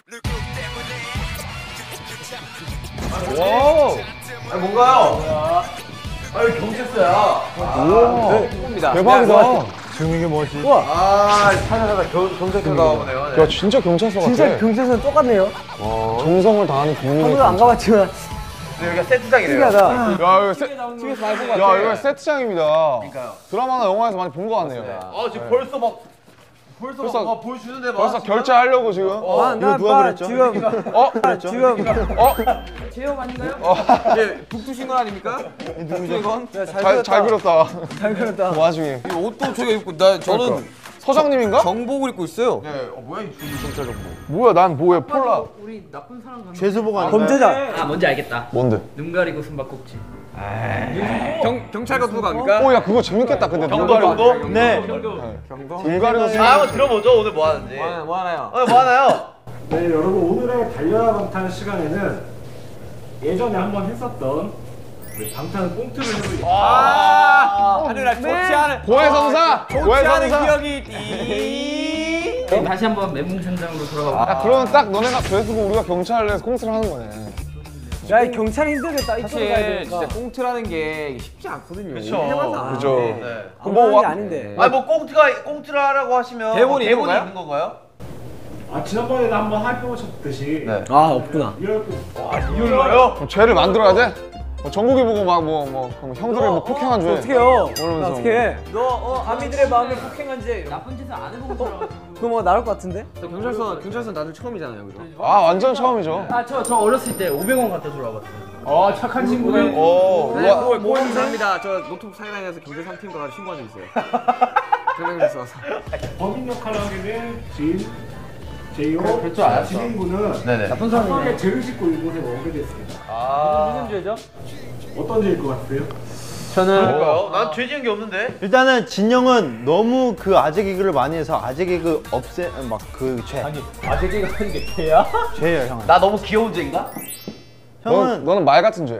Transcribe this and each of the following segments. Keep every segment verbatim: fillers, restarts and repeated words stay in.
와우. 아 뭔가요? 아 여기 경찰서야. 오. 대박이다. 지금 이게 뭐지? 우와. 아 찾아다가 경찰서 나오네요. 야 진짜 경찰서 같아. 진짜 경찰서랑 똑같네요. 와. 정성을 다하는 국민의. 한 번도 안 가봤지만. 근데 여기가 세트장이래요. 신기하다. 야 이거 세, 집에서 많이 본것 야 같아. 이거 세트장입니다. 그러니까요. 드라마나 영화에서 많이 본 것 같네요. 아 지금 벌써 막 벌써, 벌써- 막 아, 보여주는데 막. 벌써 결제하려고 지금. 어. 아, 이거 누가 그랬죠? 지금 어? 지금 어? 제형 아닌가요? 예, 북두신 거 아닙니까? 누구죠? 이건? 잘, 잘 그렸다. 잘 그렸다. 그 와중에. 이 옷도 저기 입고 나 저는 그러니까. 서장님인가? 정복을 입고 있어요. 네, 어 뭐야 이 경찰 정복. 뭐야 난 뭐야 폴라. 우리 나쁜 사람 가면 죄수복 아니야? 범죄자. 아 뭔지 알겠다. 뭔데? 눈 가리고 숨바꼭질. 경 경찰 같은 거 갑니까? 오 야 그거 재밌겠다 근데 경도, 눈 가리고. 경도? 네. 눈 가리고 아 한번 들어보죠 오늘 뭐 하는지. 뭐, 뭐 하나요? 어, 뭐 하나요? 네, 여러분 오늘의 달려라 방탄 시간에는 예전에 한번 했었던 우리 방탄 꽁트를 해보겠습니다. 아, 하늘아 좋지 않은 고해성사! 좋지 않은 고해성사! 기억이 띠. 그럼 다시 한번 멘붕 현장으로 돌아가. 야 그러면 딱 너네가 죄수고 우리가 경찰에서 꽁트를 하는 거네. 야, 이 경찰 힘들겠다. 이쪽으로 가야 사실 되니까. 진짜 꽁트라는 게 쉽지 않거든요. 그쵸. 해봐서 아는데. 그죠. 네. 아무런 뭐 게 와- 아닌데. 아니 뭐 꽁트가 꽁트라라고 하시면 대본이 뭐 대본이 있는 있는 건가요? 아 지난번에도 한번 해보셨듯이 네. 아, 없구나. 이럴 거 이걸로요? 그럼 죄를 만들어야 돼? 뭐 정국이 보고 막 뭐 뭐 형들을 뭐 폭행한 죄. 어떻게 해요? 모르면서 어떻게 해? 너 어, 아미들의 마음을 폭행한 죄. 나쁜 짓을 안 해보고 살아가지고. 그거 뭐 나올 것 같은데? 저 경찰서 경찰서 나도 처음이잖아요, 그죠? 아 완전 처음이죠. 아저 저 어렸을 때 오백 원 갖다 돌아봤어요. 어 착한 친구네. 오. 네, 우와. 뭐, 뭐 감사합니다. 저 노트북 사이다에서 경제 삼 팀 가서 신고한 적 있어요. 경찰서 와서. 범인 역할을 하게 된 진, 제이오, 그럴 줄 알았어. 진행군은 네네. 나쁜 합하게 사람이네. 죄를 짓고 이곳에 오게 됐습니다. 아. 무슨 죄죠? 어떤 죄일 것 같으세요? 저는 그럴까요? 난 죄 지은 게 없는데. 일단은 진영은 너무 그 아재 개그를 많이 해서 아재 개그 없애 막 그 죄. 아니, 아재 개그 하는 게 죄야? 죄예요, 형은. 나 너무 귀여운 죄인가? 너는 형은 너는 말 같은 죄.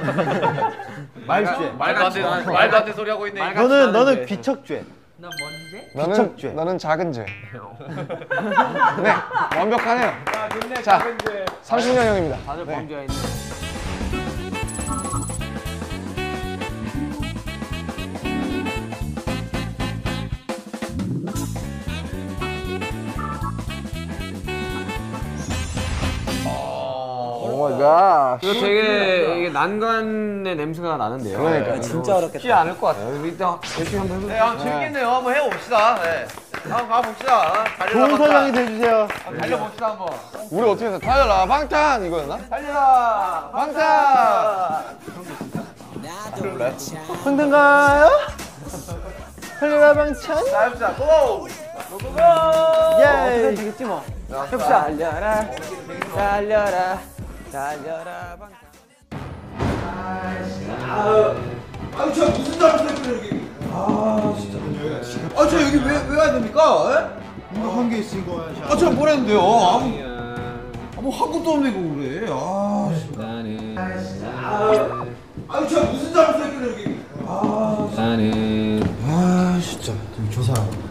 말죄. 말도 안 되는 말도 안 되는 소리 하고 있네. 너는 너는 비척죄. 나 뭔데? 나는 비척죄. 나는 작은 죄. 네 완벽하네요. 자 삼십 년형입니다. 다들 네. 범죄가 있네. 오 마이 갓. 이거 되게 이게 난간의 냄새가 나는데요. 그러니까. 진짜 어렵겠다. 쉽지 않을 것 같아요. 일단 열심히 한번 해보세요. 네, 한번 재밌겠네요. 한번 해봅시다. 네. 한번 가봅시다. 좋은 설명이 해주세요. 달려봅시다 한번. 우리 어떻게 해서 달려라 방탄 이거였나? 달려라 방탄. 힘든가요? 달려라 방찬? 자 해보자. 고! 어떻게 예. 되겠지 뭐. 해봅시다. 달려라, 달려라, 달려라. 아유 저 무슨 잘못했어요 여기. 아 진짜. 아저 여기 왜왜 와야 됩니까? 한개 있으니까 아저 뭘 했는데요? 아무 아무 한 것도 없네 이거 그래. 아. 나는 아유 저 무슨 잘못했어요 여기. 나는 아 진짜 좀 조사하고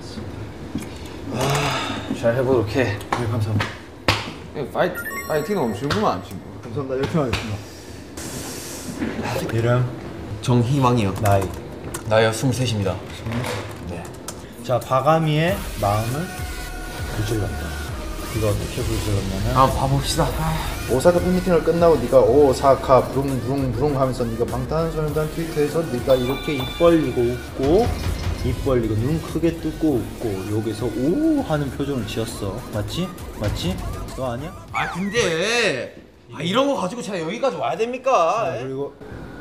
잘 해보도록 해. 네 감사합니다. 파이트 파이팅 넘치구만 친구. 감사합니다. 열심히 하겠습니다. 이름 정희망이요. 나이. 나이가 스물셋입니다. 자 바가미의 마음을 불질렀다. 이거 어떻게 불질렀냐면 한번 봐봅시다. 오사카 팬미팅을 끝나고 네가 오사카 부릉부릉부릉 하면서 네가 방탄소년단 트위터에서 네가 이렇게 입 벌리고 웃고 입 벌리고 눈 크게 뜨고 웃고 여기서 오 하는 표정을 지었어. 맞지? 맞지? 너 아니야? 아 근데 아, 이런 거 가지고 제가 여기까지 와야 됩니까? 아, 그리고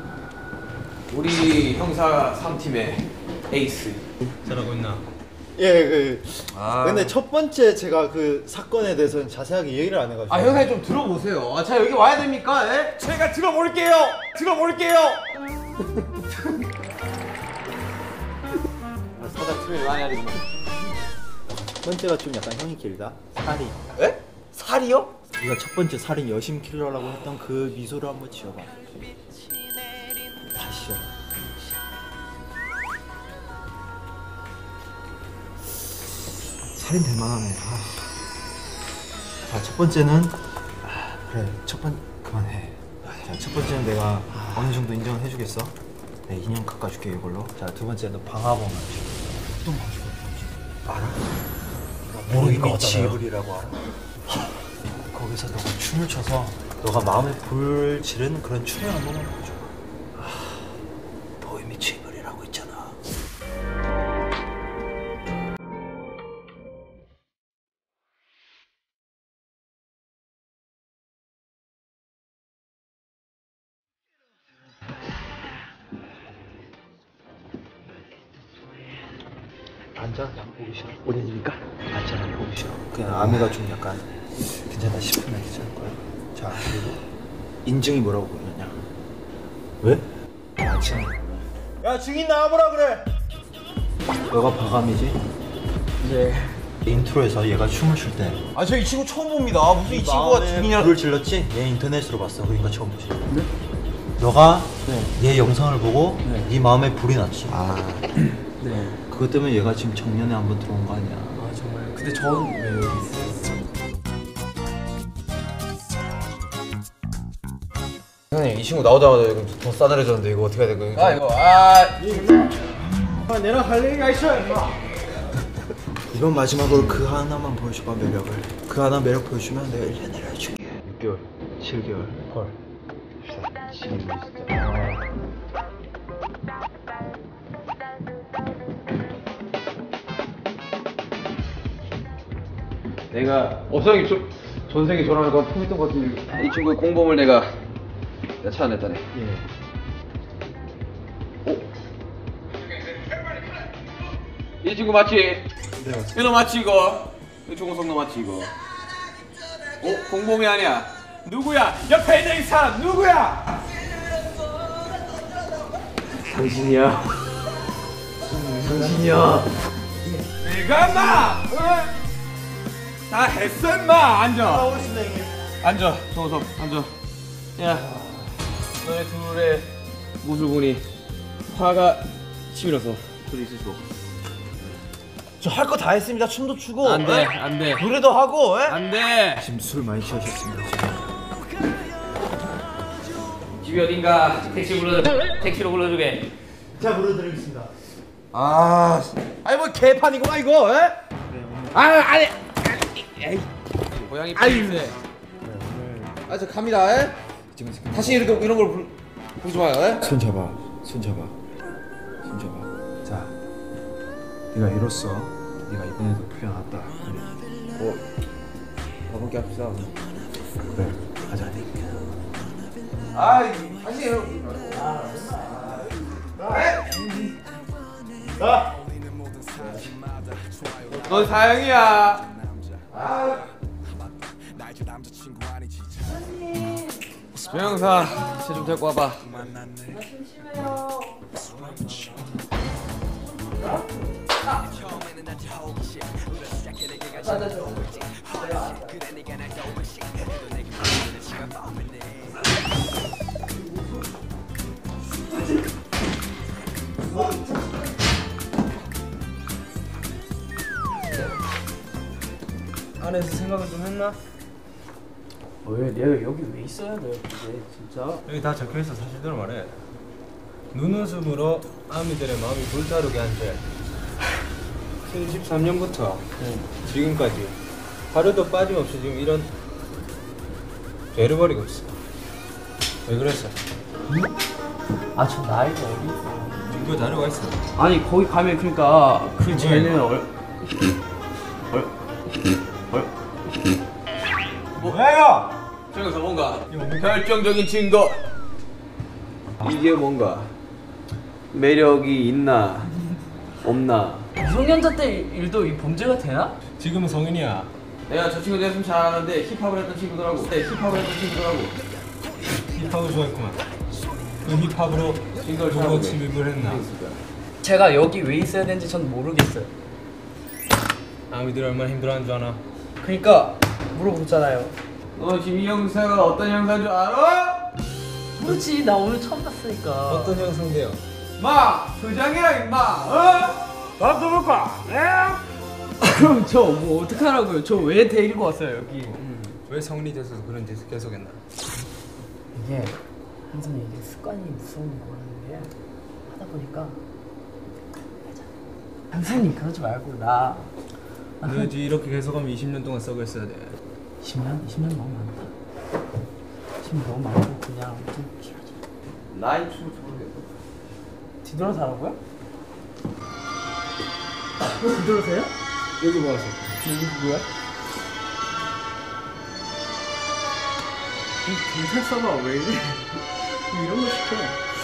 우리 형사 삼 팀의 에이스. 잘하고 있나? 예, 그 아. 근데 첫 번째 제가 그 사건에 대해서는 자세하게 얘기를 안 해가지고 아 형사님 좀 들어보세요. 아 제가 여기 와야 됩니까? 예? 제가 들어볼게요. 들어볼게요. 사장 팀이 많이 하리구나. 첫 번째가 좀 약간 형이 길다. 살인. 에? 살이요? 네가 첫 번째 살인 여심 킬러라고 했던 그 미소를 한번 지어봐. 다시 지어봐. 살인 될 만하네. 자, 첫 번째는 아, 그래, 첫 번 그만해. 자, 첫 번째는 내가 어느 정도 인정을 해주겠어. 내 인형 깎아줄게 이걸로. 자, 두 번째는 방화범 또 방화범 알아? 모르니까 지불이라고 알아? 거기서 너가 춤을 춰서 너가 마음에 불 지른 그런 춤을 한번 해보죠. 아, 보이미 지불이라고 있잖아. 앉아, 난 보기 싫어. 어디니까? 앉아, 난 보기 싫어. 그냥 아미가 좀 약간 괜찮다 싶으면 괜찮을 거야. 자, 그리고 인증이 뭐라고 부르느냐? 왜? 아, 증인. 야, 증인 나와보라 그래! 너가 바감이지? 네. 인트로에서 얘가 춤을 출 때 아 저 이 친구 처음 봅니다. 무슨 이 친구가 중이냐? 불을 질렀지? 얘 인터넷으로 봤어. 그러니까 처음 보지. 네? 너가 네. 얘 영상을 보고 네. 네 마음에 불이 났지. 아. 네. 그것 때문에 얘가 지금 정년에 한번 들어온 거 아니야. 아 정말. 근데 전 왜 여기 있어요? 형님 이 친구 나오자마자 이거 더 싸늘해졌는데 이거 어떻게 해야 돼? 아 이거 아. 아, 내랑 할 얘기가 있어, 임마. 이번 마지막으로 그 하나만 보여줘봐, 매력을. 그 하나 매력 보여주면 내가 일 년 내려줄게. 육 개월, 칠 개월. 헐. 지금 진짜. 내가 어성이 좀 전생에 저랑 약간 통했던 것 같은데 이 친구의 공범을 내가 내가 찾아냈다네. 예. 오? 이 친구 맞지? 네, 맞습니다. 이거 맞지 이거? 이 조공석 너 맞지 이거? 어? 공범이 아니야? 누구야? 옆에 있는 이 사람 누구야? 당신이야. 당신이야. 내가 마! 어? 다 했어 임마! 앉아! 앉아 조공석 앉아. 야 너네 둘의 모습을 보니 화가 치밀어서 둘이 있을 수 없어. 저 할 거 다 했습니다. 춤도 추고. 안돼 안돼 노래도 하고. 에? 안돼. 지금 술 많이 취하셨습니다. 지금. 집이 어딘가 택시 불러 택시로 불러주게. 자, 불러드리겠습니다. 아, 아니 뭐 개판이구나 이거. 에? 아 아니. 에이. 고양이 팬인데. 아 저 갑니다. 에? 다시 이렇게 이런 걸 부르, 부르지 마요. 에? 손 잡아. 손 잡아. 손 잡아. 자, 네가 이로써 네가 이번에도 풀려났다. 뭐 가볍게 합시다. 그래, 가자. 아 다시 이런. 아. 넌 사형이야. 조영사, 쟤 좀 데리고 와봐. 안에서 생각을 좀 했나? 왜 내가 여기 왜 있어야 돼? 근데 진짜. 여기 다 적혀있어. 사실대로 말해. 눈웃음으로 아미들의 마음이 불타오르게 한 죄. 이천십삼 년부터 지금까지 하루도 빠짐없이 지금 이런 죄를 벌이고 있어. 왜 그랬어? 아 저 나이가 어디 있어? 증거 자료가 있어. 아니 거기 가면 그러니까 그 쟤는 얼 얼 얼 뭐야 이거? 조영사 뭔가 결정적인 증거. 이게 뭔가 매력이 있나 없나? 미성년자 때 일도 이 범죄가 되나? 지금은 성인이야. 내가 저 친구 됐으면 잘 아는데 힙합을 했던 친구더라고. 네, 힙합을 했던 친구더라고. 힙합을 좋아했구만. 그 힙합으로 싱글 누구 사람들. 침입을 했나? 제가 여기 왜 있어야 되는지 전 모르겠어요. 아미들 얼마나 힘들어하는 줄 아나? 그러니까 물어보잖아요. 너 지금 이 형사가 어떤 형사인 줄 알아? 모르지, 나 오늘 처음 봤으니까. 어떤 형상대요? 마! 부장이랑 임마! 어? 밥도 먹고! 그럼 저 뭐 어떡하라고요? 저 왜 데리고 왔어요 여기? 왜 성리돼서 그런 짓을 계속했나? 이게 항상 이게 습관이 무서운 거라는 게 하다 보니까 항상 그러지 말고 나 너 이렇게 계속하면 이십 년 동안 썩어 있어야 돼. 이십 년? 이십 년 너무 많다. 이십 년 너무 많고 그냥 좀 길어져. 나이 추를 모르겠어. 뒤돌아서 하라고요? 뒤돌아서요? 여기 뭐 하세요? 여기 누구야? 이 경찰서가 왜 이래? 이런 거 시켜.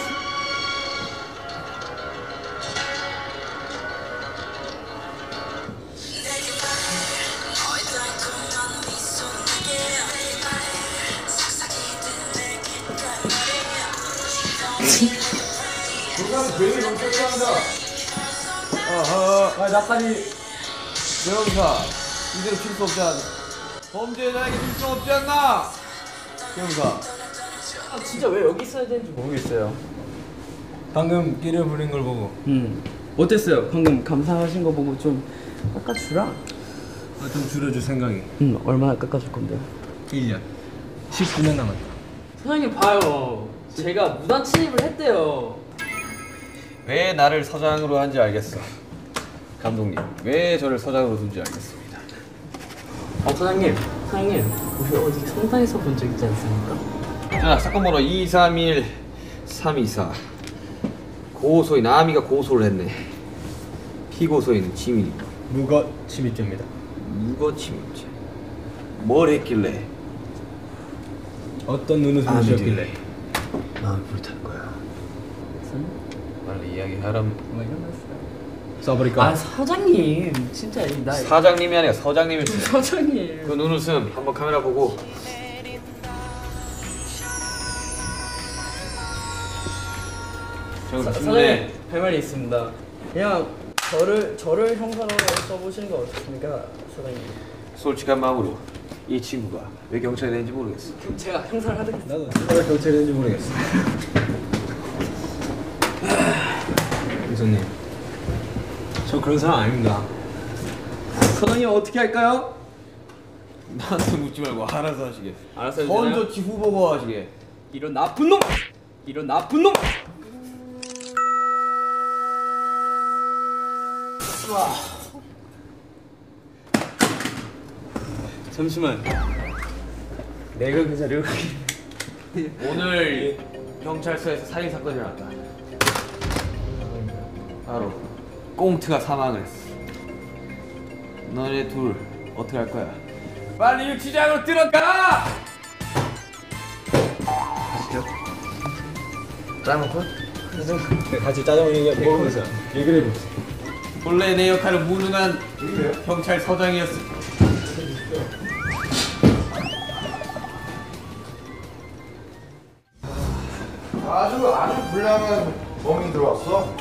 조사는 괜히 너무 섹시합니다. 아아 아, 나까지 대형사 이대로 칠 수 없지 않나? 범죄자에게 줄 수 없지 않나? 대형사 아, 진짜 왜 여기 있어야 되는지 모르겠어요. 방금 끼를 부린 걸 보고 음 어땠어요? 방금 감상하신 거 보고 좀 깎아주라. 아, 좀 줄여줄 생각이. 음 얼마나 깎아줄 건데요? 일 년 십구 년 남았다. 사장님 봐요. 제가 무단 침입을 했대요. 왜 나를 서장으로 한지 알겠어. 감독님 왜 저를 서장으로 둔지 알겠습니다. 어 사장님, 사장님 우리 어디 성당에서 본 적 있지 않습니까? 자 사건 번호 이삼일 삼이사 고소인 아미가 고소를 했네. 피고소인은 지민이 무거 침입죄입니다. 무거 침입죄. 뭘 했길래? 어떤 눈웃음을 지었길래? 마음이 불탄 거야. 빨리 이야기하람. 써버릴까? 아 사장님 진짜 이 나 사장님이 아니라 서장님이었어요. 사장님. 그 눈웃음 한번 카메라 보고. 사, 사장님 할 말이 있습니다. 그냥 저를 저를 형사로 써보시는 거 어떻습니까, 사장님? 솔직한 마음으로 이 친구가 왜 경찰이 되는지 모르겠어. 그럼 제가 형사를 하겠습니다. 나도 왜 경찰이 되는지 모르겠어. 교수님, 저 그런 사람 아닙니다. 사장님 어떻게 할까요? 나한테 묻지 말고 알아서 하시게. 알았어요. 되나요? 먼저 후보고 하시게. 이런 나쁜 놈! 이런 나쁜 놈! 잠시만. 내가 그 자리를 오늘 경찰서에서 살인 사건이 일어났다. 바로 꽁트가 사망을 했어. 너네 둘 어떻게 할 거야? 빨리 유치장으로 들어가! 가시죠. 짜장면 컷? 네, 같이 짜장면 얘기 먹으면서 얘기를 해봅시다. 본래 내 역할은 무능한 경찰서장이었어. 아주 아주 불량한 멍이 들어왔어.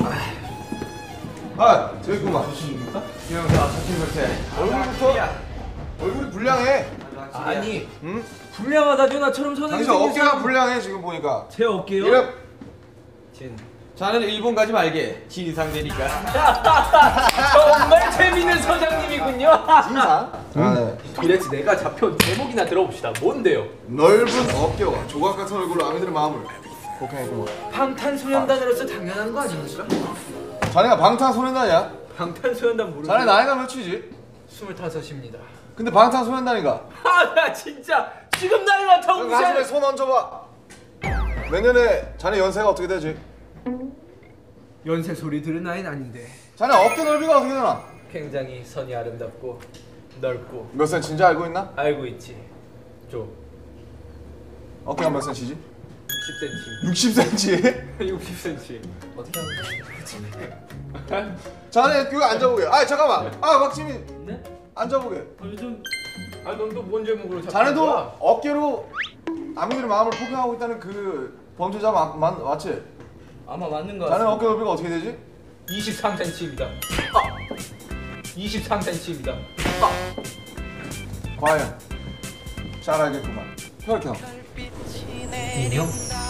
아, 저기 있구만. 기영사 사진 볼때 얼굴부터 얼굴이 불량해. 아니 응? 불량하다죠 나처럼 선생님. 당신 어깨가 불량해 지금 보니까. 제 어깨요? 이래. 자는 일본 가지 말게. 진상 되니까. 정말 재밌는 서장님이군요. 진상? 아, 네. 도대체 내가 잡혀온 제목이나 들어봅시다. 뭔데요? 넓은 어깨와 조각 같은 얼굴로 아미들의 마음을 폭행했구만. 방탄소년단으로서 당연한 거 아닙니까? 자네가 방탄소년단이야? 방탄소년단 모르죠? 자네 나이가 몇이지? 스물다섯입니다. 근데 방탄소년단인가? 아 나 진짜 지금 나이가 그럼 가슴에 정말. 손 얹어봐. 내년에 자네 연세가 어떻게 되지? 연세 소리 들은 나이는 아닌데 자네 어깨 넓이가 어떻게 되나? 굉장히 선이 아름답고 넓고 몇 센치인지 알고 있나? 알고 있지. 좀 어깨가 몇 센치지? 육십 센티. 육십 센치? 육십 센티. 어떻게 하면 자네 여기 앉아보게. 아 잠깐만. 아 박지민 네? 앉아보게. 아, 요즘 아 넌 또 뭔 제목으로 잡힌 자네도 거야? 어깨로 아미들의 마음을 폭행하고 있다는 그 범죄자 마, 마, 맞지? 아마 맞는 거 자네 같습니다. 어깨 넓이가 어떻게 되지? 이십삼 센티입니다. 아! 이십삼 센티입니다. 아! 과연 잘 알겠구만. 혈경. 인형?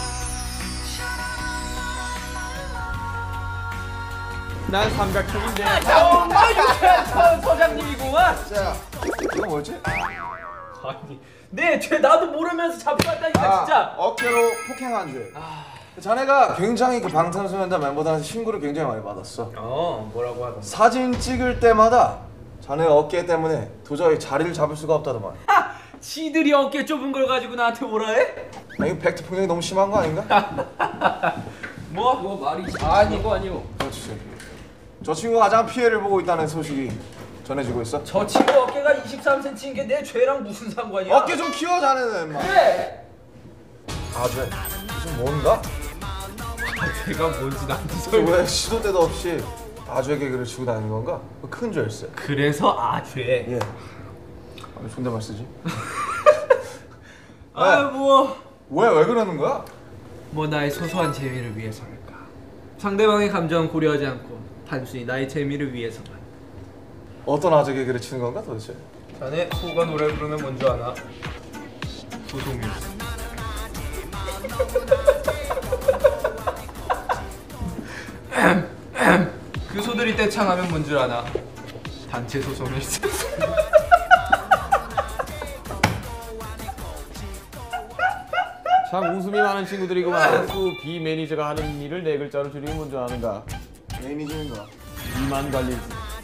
난 삼각형인데. 정말 유쾌한 서장님이구만. 자, 이거 뭐였지? 아니 내죄 나도 모르면서 잡고 갔다니까 아, 진짜. 어깨로 폭행한 죄. 자네가 굉장히 그 방탄소년단 멤버들한테 신고를 굉장히 많이 받았어. 어 뭐라고 하던데. 사진 찍을 때마다 자네 어깨 때문에 도저히 자리를 잡을 수가 없다더만. 하! 지들이 어깨 좁은 걸 가지고 나한테 뭐라 해? 아, 이거 팩트 폭력이 너무 심한 거 아닌가? 뭐? 뭐 말이지. 아니고 아니고. 그렇지. 저 친구가 가장 피해를 보고 있다는 소식이 전해지고 있어. 저 친구 어깨가 이십삼 센티미터인 게 내 죄랑 무슨 상관이야? 어깨 좀 키워 자네는. 막. 그래. 아, 죄. 무슨 뭔가? 죄가 뭔지 나한테 그래서 왜 시도 때도 없이 아주의 개그를 치고 다니는 건가? 큰 죄일세. 그래서 아죄. 예. 아, 존댓말 쓰지? 아 뭐. 왜, 왜 그러는 거야? 뭐 나의 소소한 재미를 위해서랄까. 상대방의 감정은 고려하지 않고 단순히 나의 재미를 위해서만. 어떤 아재 개그를 치는 건가 도대체? 자네 소가 노래 부르면 뭔지 아나? 소송이. 그 소들이 떼창하면 뭔 줄 아나? 단체 소송일세. 참 웃음이 많은 친구들이구만. 수 B 매니저가 하는 일을 네 글자로 줄이면 뭔지 아는가? 매니저인가? 이만 관리.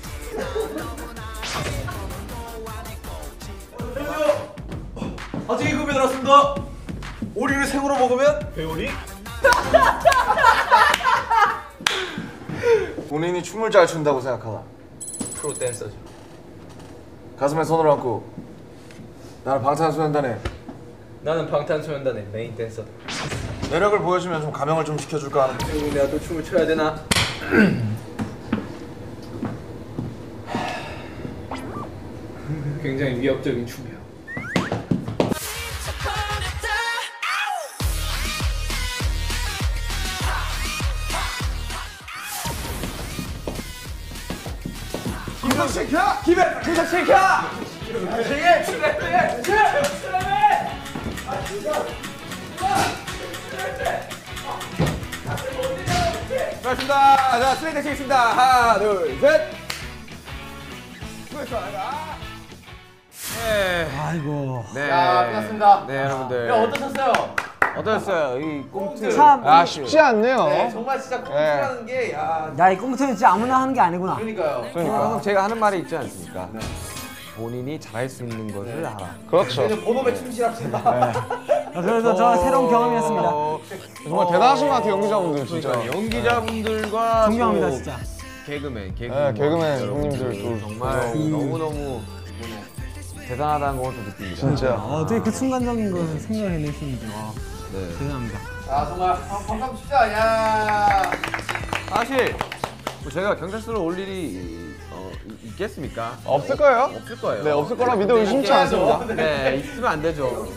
아직 급여 들었습니다. 오리를 생으로 먹으면 회오리? 본인이 춤을 잘 춘다고 생각하나? 프로 댄서죠. 가슴에 손을 얹고 나는 방탄소년단의 나는 방탄소년단의 메인 댄서다. 매력을 보여주면 좀 감명을 좀 시켜줄까 하는. 그리고 내가 또 춤을 춰야 되나? 굉장히 위협적인 춤이야. 김석시켜! 김해! 김석시켜! 시계! 시계! 고맙습니다. 자, 스웨이트 치겠습니다. 하나, 둘, 셋. 수고했어. 네. 아이고. 네. 자, 끝났습니다. 네, 여러분들. 야, 어떠셨어요? 어떠셨어요? 이 꽁트. 참 아, 쉽지 않네요. 네, 정말 진짜 꽁트라는 게 야, 야, 이 꽁트는 진짜 아무나 하는 게 아니구나. 그러니까요. 항상 제가 하는 말이 있지 않습니까? 본인이 잘할 수 있는 것을 알아. 그렇죠. 저희는 본업에 충실합시다. 아, 그래서 저 새로운 경험이었습니다. 정말 대단하신 것 같아요, 연기자분들 진짜. 그러니까 연기자분들과 존경합니다, 또 진짜. 개그맨, 개그맨, 네, 개그맨 여러분들 형님들 또 정말 너무 너무 대단하다는 걸 또 느낍니다. 진짜. 아, 어떻게 그 순간적인 걸 생각해내시는지. 와, 네. 대단합니다. 자, 정말 아, 반갑 춥다. 야. 사실 뭐 제가 경찰서를 올 일이 어, 이- 있겠습니까? 없을 거예요? 없을 거예요. 네, 없을 거라 믿어 의심치 않습니다. 네, 있으면 안 되죠.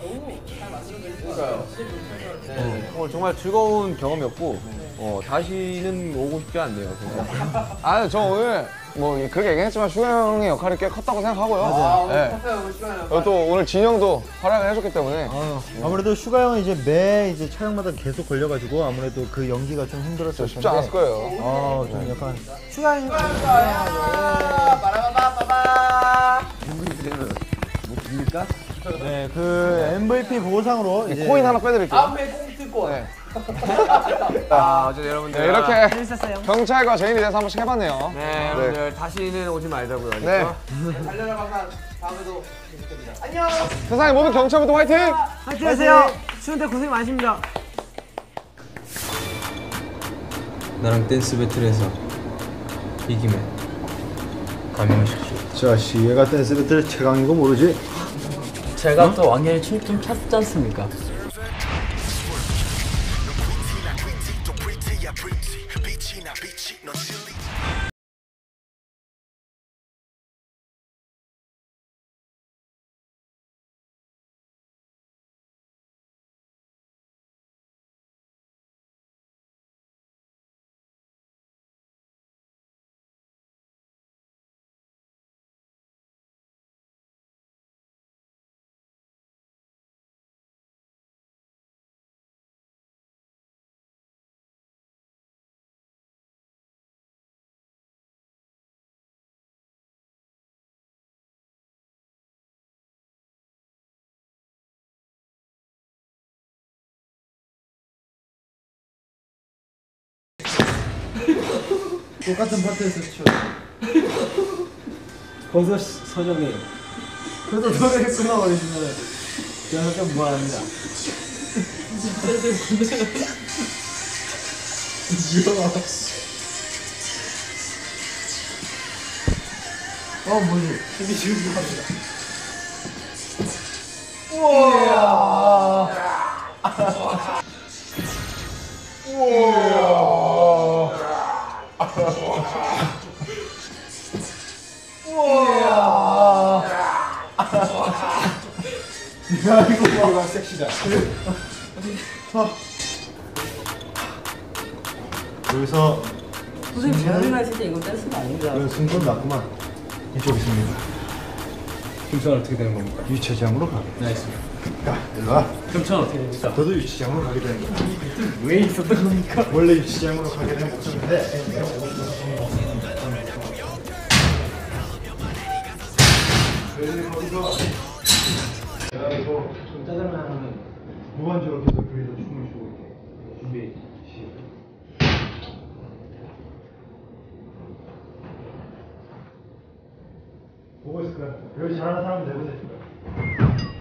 네, 오늘 정말 즐거운 경험이었고 어, 다시는 오고 싶지 않네요. 진짜. 아, 저 오늘 뭐 그렇게 얘기했지만 슈가 형의 역할이 꽤 컸다고 생각하고요. 아, 오늘 네. 컸어요. 오늘 시간이. 그리고 또 오늘 진영도 활약을 해줬기 때문에 아, 아무래도 슈가 형은 이제 매 이제 촬영마다 계속 걸려가지고 아무래도 그 연기가 좀 힘들었을 텐데. 쉽지 않았을 거예요. 아, 좀 약간 추가인 빠라바바바바. 네, 그 엠브이피 보상으로 이제 코인 하나 빼드릴게요. 앞에 꽁트권. 네. 아, 어제 여러분들 네, 이렇게 재밌었어요. 경찰과 죄인에 대해서 한 번씩 해봤네요. 네, 여러분들 다시는 오지 말자고요. 알겠죠? 네. 달려라 방탄 다음에도 계속됩니다. 안녕. 세상의 모든 경찰분들 화이팅! 화이팅 하세요. 추운데 고생 많으십니다. 나랑 댄스 배틀에서 이기면 감명하십시오. 자씨 얘가 댄스 배틀 최강인 거 모르지? 제가 또 왕년에 춤좀 췄지 않습니까? 똑같은 파트에서 쳐. 거기서 서정해. 그래도 노래를 끊어버리시면 저는 좀 무한합니다. 어 뭐지? 힘이 지금 합니다. 야 이거 봐 섹시다. 여기서 선생님 재능이나 했을 때 이거 댄스가 아닌가? 여기 승부는 났구만. 이쪽 있습니다. 김수환 어떻게 되는 겁니까? 유치장으로 가게. 네, 알겠습니다. 야 일로 와. 그럼 저는 어떻게 됩니까? 너도 유치장으로 가게 되는 거야. 왜 있었던 겁니까? 원래 유치장으로 가게 되는 목적인데. 그래서 거기서 내가 이거 좀 짜장면 하나는 무한저로 계속 그리서 춤을 추고 있게 준비 시작. 보고 있을 거야. 여기 잘하는 사람 내보내줄 거야.